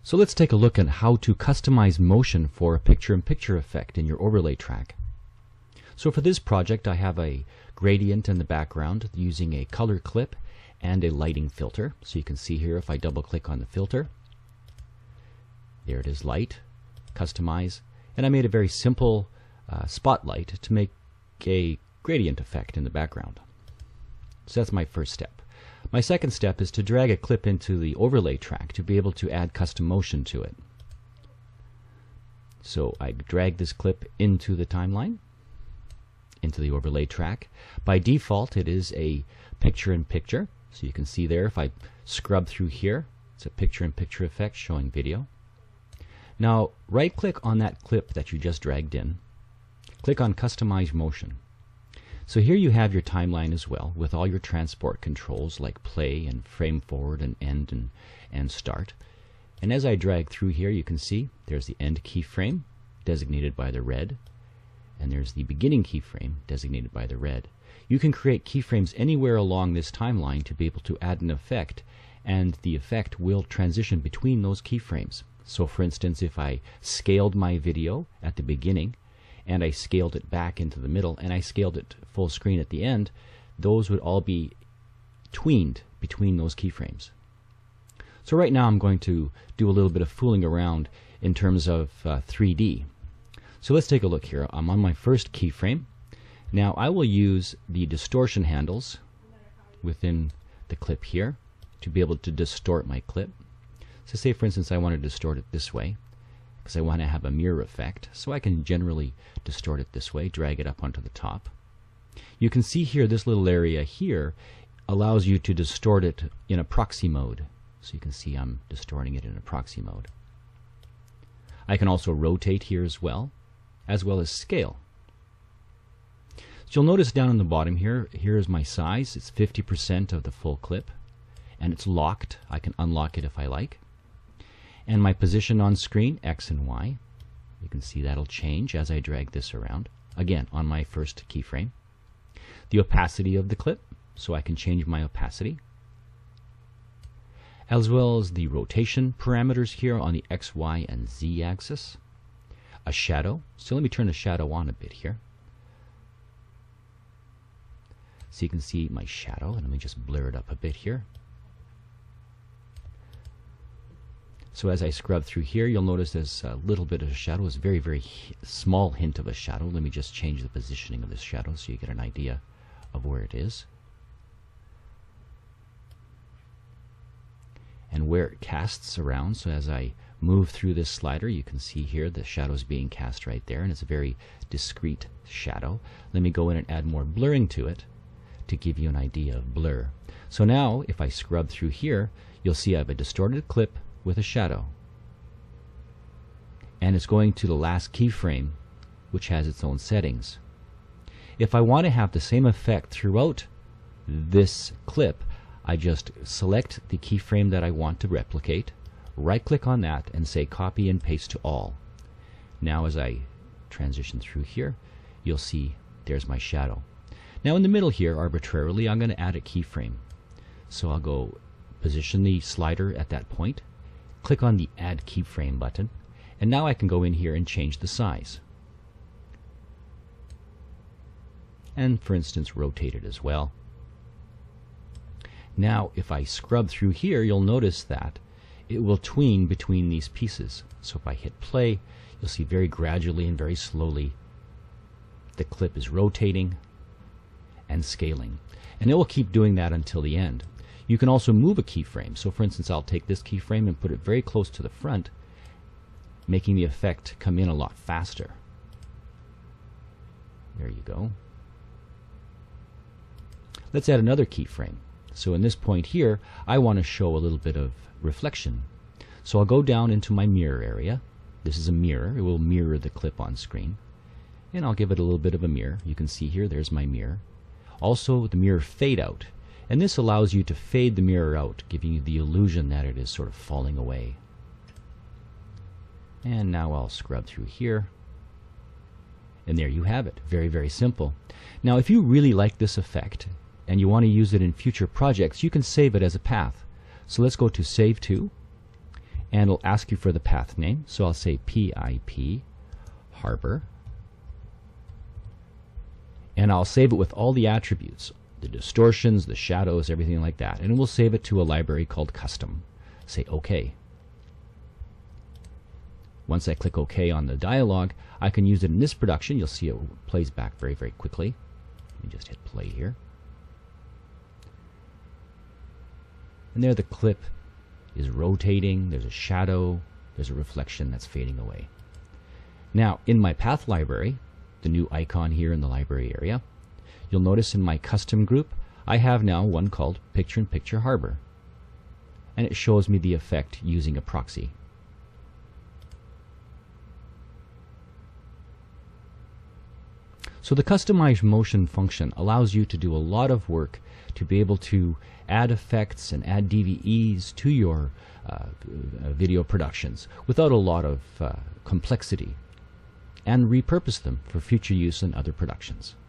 So let's take a look at how to customize motion for a picture-in-picture effect in your overlay track. So for this project I have a gradient in the background using a color clip and a lighting filter. So you can see here if I double click on the filter, there it is, light, customize, and I made a very simple spotlight to make a gradient effect in the background. So that's my first step. My second step is to drag a clip into the overlay track to be able to add custom motion to it. So I drag this clip into the timeline, into the overlay track. By default it is a picture-in-picture. So you can see there if I scrub through here, it's a picture-in-picture effect showing video. Now right click on that clip that you just dragged in, click on Customize Motion. So here you have your timeline as well with all your transport controls like play and frame forward and end and start. And as I drag through here you can see there's the end keyframe designated by the red, and there's the beginning keyframe designated by the red. You can create keyframes anywhere along this timeline to be able to add an effect, and the effect will transition between those keyframes. So for instance, if I scaled my video at the beginning and I scaled it back into the middle and I scaled it full screen at the end, those would all be tweened between those keyframes. So right now I'm going to do a little bit of fooling around in terms of 3D. So let's take a look here. I'm on my first keyframe. Now I will use the distortion handles within the clip here to be able to distort my clip. So say for instance I want to distort it this way because I want to have a mirror effect, so I can generally distort it this way, drag it up onto the top. You can see here this little area here allows you to distort it in a proxy mode. So you can see I'm distorting it in a proxy mode. I can also rotate here as well as scale. So you'll notice down on the bottom here, here's my size. It's 50% of the full clip and it's locked. I can unlock it if I like. And my position on screen, X and Y, you can see that'll change as I drag this around, again on my first keyframe. The opacity of the clip, so I can change my opacity, as well as the rotation parameters here on the X, Y, and Z axis. A shadow, so let me turn the shadow on a bit here. So you can see my shadow, and let me just blur it up a bit here. So as I scrub through here, you'll notice there's a little bit of a shadow. It's a very, very small hint of a shadow. Let me just change the positioning of this shadow so you get an idea of where it is. And where it casts around. So as I move through this slider, you can see here the shadow is being cast right there, and it's a very discrete shadow. Let me go in and add more blurring to it to give you an idea of blur. So now if I scrub through here, you'll see I have a distorted clip with a shadow, and it's going to the last keyframe, which has its own settings. If I want to have the same effect throughout this clip, I just select the keyframe that I want to replicate, right click on that and say copy and paste to all. Now as I transition through here, you'll see there's my shadow. Now in the middle here, arbitrarily, I'm going to add a keyframe. So I'll go position the slider at that point, click on the Add Keyframe button, and now I can go in here and change the size. And for instance, rotate it as well. Now if I scrub through here, you'll notice that it will tween between these pieces. So if I hit play, you'll see very gradually and very slowly the clip is rotating and scaling. And it will keep doing that until the end. You can also move a keyframe. So for instance, I'll take this keyframe and put it very close to the front, making the effect come in a lot faster. There you go. Let's add another keyframe. So in this point here, I want to show a little bit of reflection. So I'll go down into my mirror area. This is a mirror. It will mirror the clip on screen. And I'll give it a little bit of a mirror. You can see here, there's my mirror. Also the mirror fade out. And this allows you to fade the mirror out, giving you the illusion that it is sort of falling away. And now I'll scrub through here. And there you have it. Very, very simple. Now if you really like this effect and you want to use it in future projects, you can save it as a path. So let's go to Save To, and it'll ask you for the path name. So I'll say PIP Harbor, and I'll save it with all the attributes, the distortions, the shadows, everything like that, and we'll save it to a library called custom. Say OK. Once I click OK on the dialog, I can use it in this production. You'll see it plays back very, very quickly. Let me just hit play here. And there the clip is rotating, there's a shadow, there's a reflection that's fading away. Now, in my path library, the new icon here in the library area, you'll notice in my custom group, I have now one called Picture-in-Picture Harbor. And it shows me the effect using a proxy. So the Customize Motion function allows you to do a lot of work to be able to add effects and add DVEs to your video productions without a lot of complexity, and repurpose them for future use in other productions.